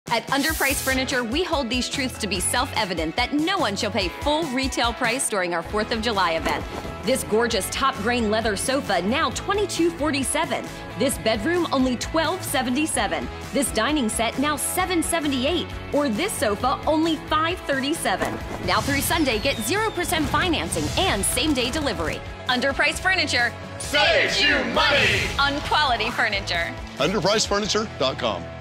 At Underpriced Furniture, we hold these truths to be self-evident that no one shall pay full retail price during our 4th of July event. This gorgeous top-grain leather sofa, now $22.47. This bedroom, only $12.77. This dining set, now $7.78. Or this sofa, only $5.37. Now through Sunday, get 0% financing and same-day delivery. Underpriced Furniture saves you money on quality furniture. Underpricedfurniture.com.